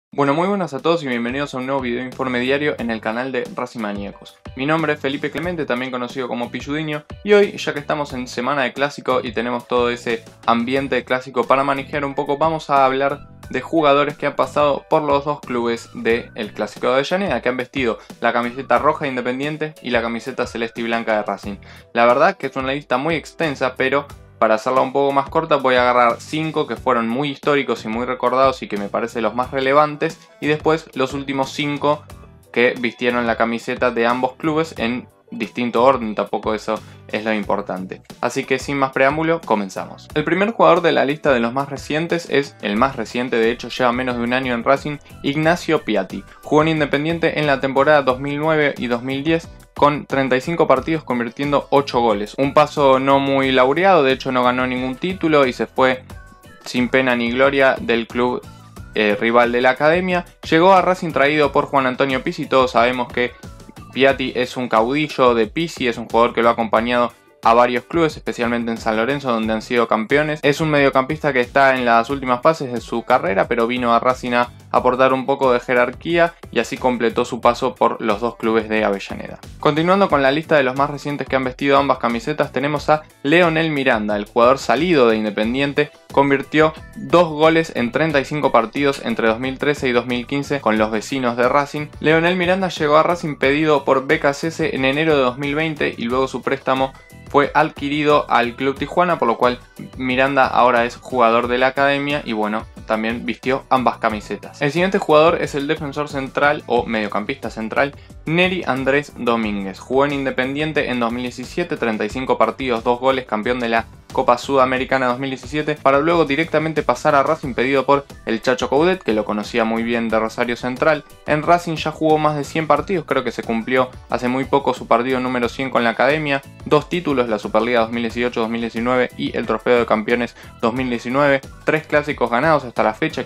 Bueno, muy buenas a todos y bienvenidos a un nuevo video informe diario en el canal de Racing Maníacos. Mi nombre es Felipe Clemente, también conocido como Pilludiño, y hoy, ya que estamos en semana de clásico y tenemos todo ese ambiente clásico para manejar un poco, vamos a hablar de jugadores que han pasado por los dos clubes del Clásico de Avellaneda, que han vestido la camiseta roja de Independiente y la camiseta celeste y blanca de Racing. La verdad que es una lista muy extensa, pero para hacerla un poco más corta voy a agarrar 5 que fueron muy históricos y muy recordados y que me parecen los más relevantes, y después los últimos 5 que vistieron la camiseta de ambos clubes en distinto orden, tampoco eso es lo importante. Así que sin más preámbulo, comenzamos. El primer jugador de la lista de los más recientes es el más reciente, de hecho lleva menos de un año en Racing, Ignacio Piatti. Jugó en Independiente en la temporada 2009 y 2010, con 35 partidos convirtiendo 8 goles. Un paso no muy laureado, de hecho no ganó ningún título y se fue sin pena ni gloria del club rival de la academia. Llegó a Racing traído por Juan Antonio Pizzi. Todos sabemos que Piatti es un caudillo de Pizzi, es un jugador que lo ha acompañado a varios clubes, especialmente en San Lorenzo, donde han sido campeones. Es un mediocampista que está en las últimas fases de su carrera, pero vino a Racing a aportar un poco de jerarquía y así completó su paso por los dos clubes de Avellaneda. Continuando con la lista de los más recientes que han vestido ambas camisetas, tenemos a Leonel Miranda, el jugador salido de Independiente. Convirtió 2 goles en 35 partidos entre 2013 y 2015 con los vecinos de Racing. Leonel Miranda llegó a Racing pedido por BKCS en enero de 2020 y luego su préstamo fue adquirido al Club Tijuana, por lo cual Miranda ahora es jugador de la academia y bueno, también vistió ambas camisetas. El siguiente jugador es el defensor central o mediocampista central Neri Andrés Domínguez. Jugó en Independiente en 2017, 35 partidos, 2 goles, campeón de la Copa Sudamericana 2017, para luego directamente pasar a Racing pedido por el Chacho Coudet, que lo conocía muy bien de Rosario Central. En Racing ya jugó más de 100 partidos, creo que se cumplió hace muy poco su partido número 100 con la academia, 2 títulos, la Superliga 2018-2019 y el Trofeo de Campeones 2019, 3 clásicos ganados hasta la fecha.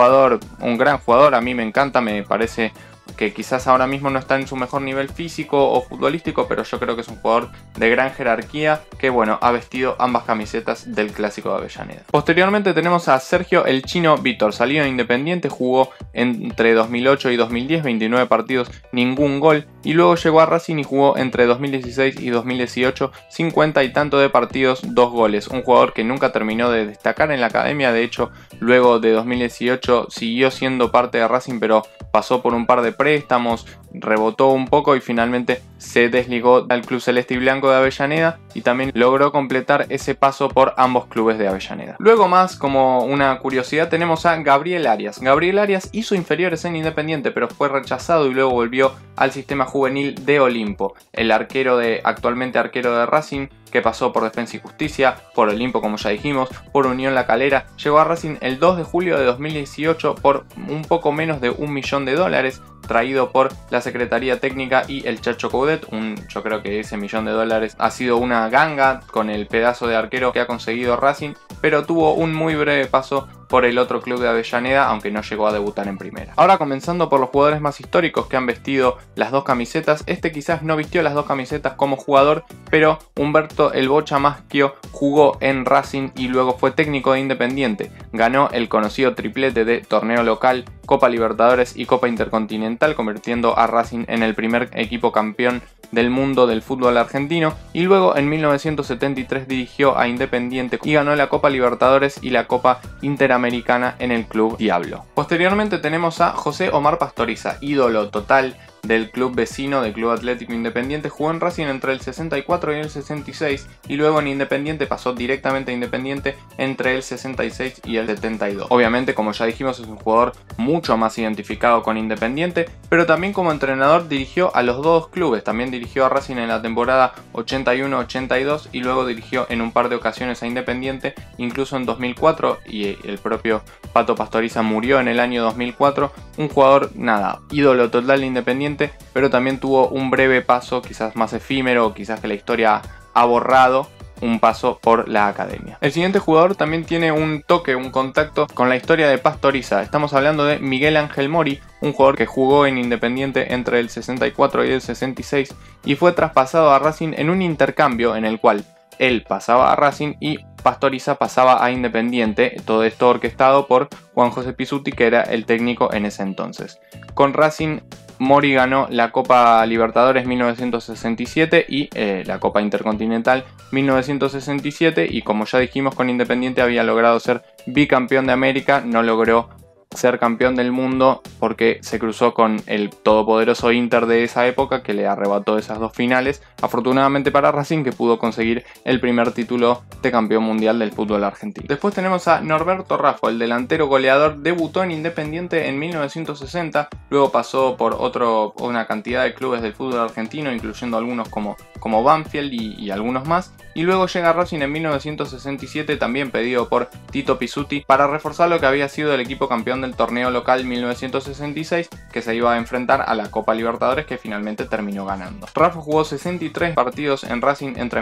Un gran jugador, a mí me encanta, me parece que quizás ahora mismo no está en su mejor nivel físico o futbolístico, pero yo creo que es un jugador de gran jerarquía que bueno, ha vestido ambas camisetas del Clásico de Avellaneda. Posteriormente tenemos a Sergio el Chino Vítor, salido de Independiente, jugó entre 2008 y 2010, 29 partidos, ningún gol, y luego llegó a Racing y jugó entre 2016 y 2018, 50 y tanto de partidos, 2 goles. Un jugador que nunca terminó de destacar en la academia, de hecho luego de 2018 siguió siendo parte de Racing, pero pasó por un par de préstamos, rebotó un poco y finalmente se desligó del Club Celeste y Blanco de Avellaneda y también logró completar ese paso por ambos clubes de Avellaneda. Luego, más como una curiosidad, tenemos a Gabriel Arias. Gabriel Arias hizo inferiores en Independiente, pero fue rechazado y luego volvió al sistema juvenil de Olimpo. El actualmente arquero de Racing, que pasó por Defensa y Justicia, por Olimpo como ya dijimos, por Unión La Calera, llegó a Racing el 2 de julio de 2018 por un poco menos de $1 millón, traído por la Secretaría Técnica y el Chacho Coudet. Yo creo que ese $1 millón ha sido una ganga con el pedazo de arquero que ha conseguido Racing, pero tuvo un muy breve paso por el otro club de Avellaneda, aunque no llegó a debutar en primera. Ahora, comenzando por los jugadores más históricos que han vestido las dos camisetas, este quizás no vistió las dos camisetas como jugador, pero Humberto el Bocha Maschio jugó en Racing y luego fue técnico de Independiente. Ganó el conocido triplete de torneo local, Copa Libertadores y Copa Intercontinental, convirtiendo a Racing en el primer equipo campeón del mundo del fútbol argentino, y luego en 1973 dirigió a Independiente y ganó la Copa Libertadores y la Copa Interamericana en el Club Diablo. Posteriormente tenemos a José Omar Pastoriza, ídolo total del club vecino, del Club Atlético Independiente. Jugó en Racing entre el 64 y el 66 y luego en Independiente pasó directamente a Independiente entre el 66 y el 72. Obviamente, como ya dijimos, es un jugador mucho más identificado con Independiente, pero también como entrenador dirigió a los dos clubes. También dirigió a Racing en la temporada 81-82 y luego dirigió en un par de ocasiones a Independiente, incluso en 2004, y el propio Pato Pastoriza murió en el año 2004. Un jugador, ídolo total de Independiente, pero también tuvo un breve paso, quizás más efímero, quizás que la historia ha borrado, un paso por la academia. El siguiente jugador también tiene un contacto con la historia de Pastoriza. Estamos hablando de Miguel Ángel Mori, un jugador que jugó en Independiente entre el 64 y el 66 y fue traspasado a Racing en un intercambio en el cual él pasaba a Racing y Pastoriza pasaba a Independiente, todo esto orquestado por Juan José Pizzuti, que era el técnico en ese entonces. Con Racing, Mori ganó la Copa Libertadores 1967 y la Copa Intercontinental 1967, y como ya dijimos, con Independiente había logrado ser bicampeón de América. No logró ser campeón del mundo porque se cruzó con el todopoderoso Inter de esa época, que le arrebató esas dos finales. Afortunadamente para Racing, que pudo conseguir el primer título de campeón mundial del fútbol argentino. Después tenemos a Norberto Raffo, el delantero goleador. Debutó en Independiente en 1960, luego pasó por una cantidad de clubes del fútbol argentino, incluyendo algunos como Banfield y algunos más, y luego llega a Racing en 1967, también pedido por Tito Pizzuti, para reforzar lo que había sido el equipo campeón del torneo local 1966, que se iba a enfrentar a la Copa Libertadores, que finalmente terminó ganando. Raffo jugó 63 partidos en Racing entre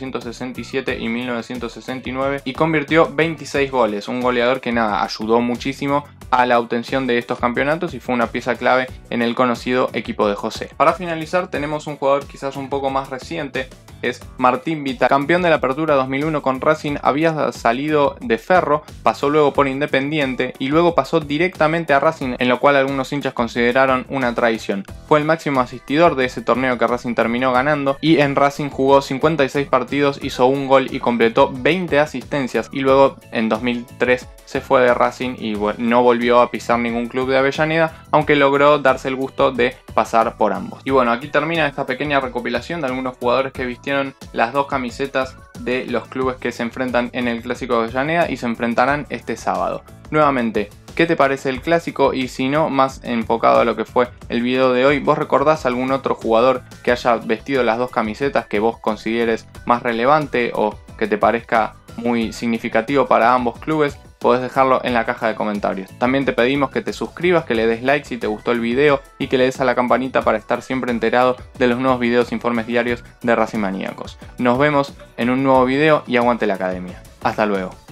1967 y 1969 y convirtió 26 goles, un goleador que ayudó muchísimo a la obtención de estos campeonatos y fue una pieza clave en el conocido equipo de José. Para finalizar, tenemos un jugador quizás un poco más reciente, es Martín Vital, campeón de la Apertura 2001 con Racing. Había salido de Ferro, pasó luego por Independiente y luego pasó directamente a Racing, en lo cual algunos hinchas consideraron una traición. Fue el máximo asistidor de ese torneo que Racing terminó ganando, y en Racing jugó 56 partidos, hizo un gol y completó 20 asistencias, y luego en 2003 se fue de Racing y no volvió a pisar ningún club de Avellaneda, aunque logró darse el gusto de pasar por ambos. Y bueno, aquí termina esta pequeña recopilación de algunos jugadores que vistieron las dos camisetas de los clubes que se enfrentan en el Clásico de Avellaneda y se enfrentarán este sábado. Nuevamente, ¿qué te parece el clásico? Y si no, más enfocado a lo que fue el video de hoy, ¿vos recordás algún otro jugador que haya vestido las dos camisetas que vos consideres más relevante o que te parezca muy significativo para ambos clubes? Podés dejarlo en la caja de comentarios. También te pedimos que te suscribas, que le des like si te gustó el video y que le des a la campanita para estar siempre enterado de los nuevos videos e informes diarios de Racing Maníacos. Nos vemos en un nuevo video y aguante la academia. Hasta luego.